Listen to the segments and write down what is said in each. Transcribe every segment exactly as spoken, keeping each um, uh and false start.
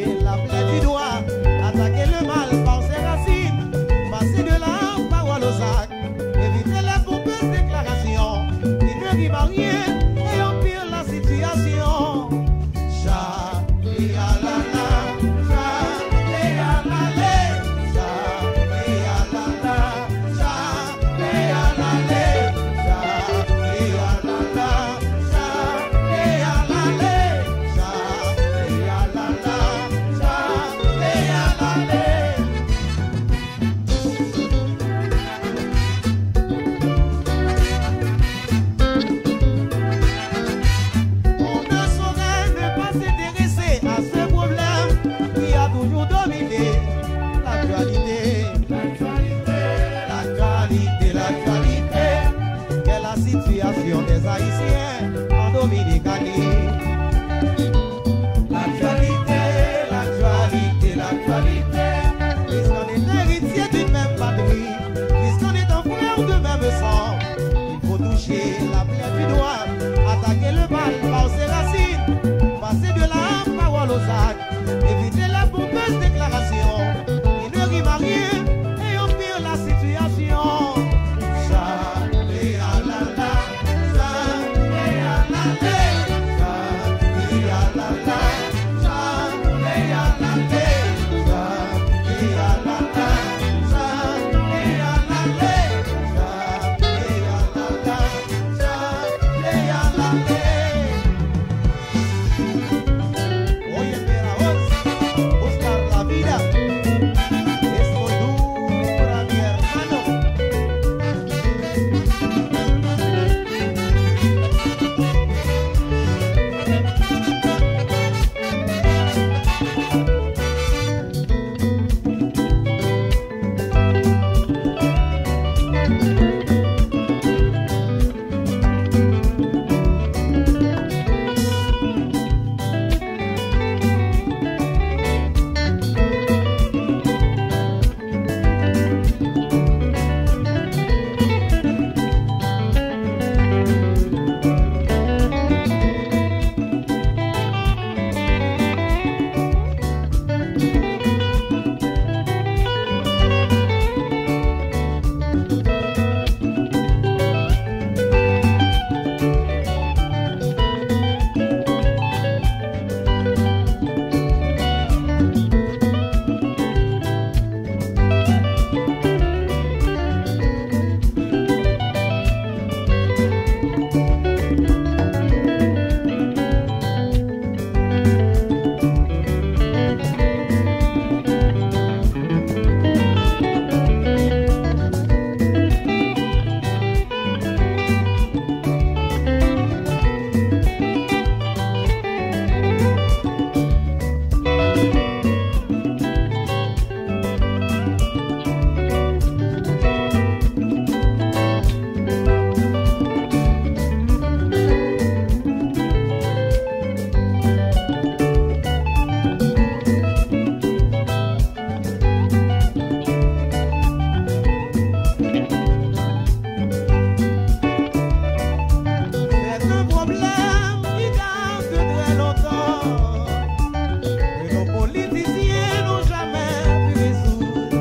la plaie du doigt, attaquer le mal par ses racines, passer de la parole aux actes, éviter les pompeuses déclarations qui ne riment à rien et empirent la situation. Cha, et à la la, cha, et à la la, cha, et à la la, cha, et à la la, cha, et à la la, cha, et à la la, cha, et à la la, cha, et à la la. On ne saurait ne pas s'intéresser à ce problème qui a toujours dominé l'actualité. L'actualité, l'actualité, l'actualité. Quelle est la situation des Haïtiens en Dominicanie? L'actualité, l'actualité, l'actualité. Puisqu'on est héritier d'une même patrie, puisqu'on est un frère de même sang, il faut toucher la plaie du doigt, attaquer le mal par ses racines, passer de la parole aux actes, éviter les pompeuses déclarations qui ne riment à rien et empirent la situation. Cha, et à la la, cha, et à la la, cha, et à la la, cha, et à la la, cha, et à la la, cha, et à la la, cha, et à la la, cha, et à la la. Oye, mira vos, buscar la vida es muy dura, mi hermano. C'est un problème qui date de très longtemps, que nos politiciens n'ont jamais pu résoudre.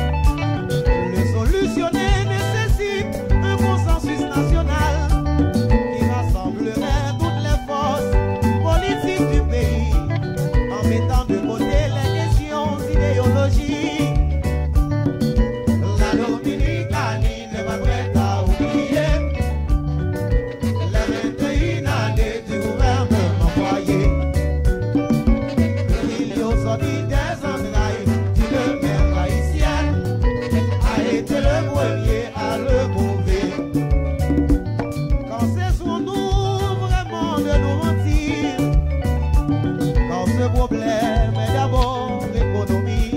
Le solutionner nécessite un consensus national qui rassemblerait toutes les forces politiques du pays en mettant de côté les questions idéologiques. La Dominicanie n'est pas prête à oublier les vingt et une années du gouvernement Boyer. Le milieu sorti des entrailles d'une mère haïtienne a été le premier à le prouver. Quand c'est sur nous vraiment de nous mentir, quand ce problème est d'abord l'économie,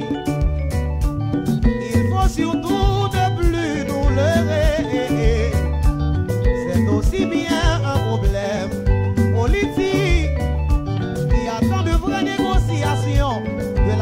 il faut surtout ne plus nous leurrer. C'est aussi bien un problème politique qui attend de vraies négociations de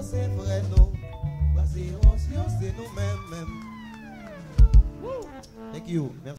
c'est vrai, nous. Basé sur c'est nous-mêmes. Thank you. Merci.